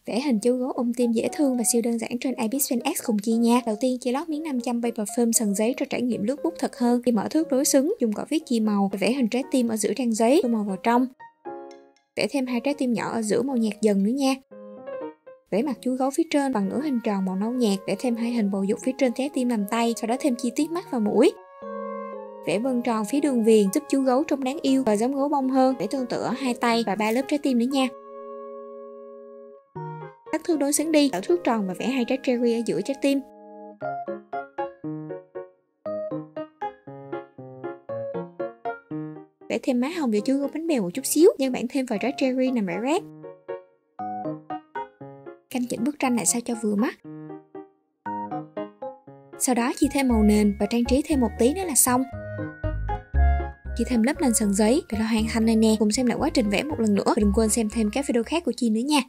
Vẽ hình chú gấu ôm tim dễ thương và siêu đơn giản trên Ibis Pen X cùng chia nha. Đầu tiên chia lót miếng 500 paper film sần giấy cho trải nghiệm lướt bút thật hơn. Khi mở thước đối xứng, dùng cọ viết chia màu và vẽ hình trái tim ở giữa trang giấy, tô màu vào trong. Vẽ thêm 2 trái tim nhỏ ở giữa màu nhạt dần nữa nha. Vẽ mặt chú gấu phía trên bằng nửa hình tròn màu nâu nhạt, vẽ thêm 2 hình bầu dục phía trên trái tim làm tay, sau đó thêm chi tiết mắt và mũi. Vẽ vân tròn phía đường viền giúp chú gấu trông đáng yêu và giống gấu bông hơn. Vẽ tương tự ở 2 tay và 3 lớp trái tim nữa nha. Cắt thước đối xứng đi, tạo thước tròn và vẽ 2 trái cherry ở giữa trái tim. Vẽ thêm má hồng cho chú gấu bánh bèo một chút xíu, nhân bản thêm vài trái cherry nằm rải rác. Canh chỉnh bức tranh lại sao cho vừa mắt. Sau đó chia thêm màu nền và trang trí thêm một tí nữa là xong. Chia thêm lớp nền sần giấy, vậy là hoàn thành rồi nè. Cùng xem lại quá trình vẽ một lần nữa và đừng quên xem thêm các video khác của Chi nữa nha.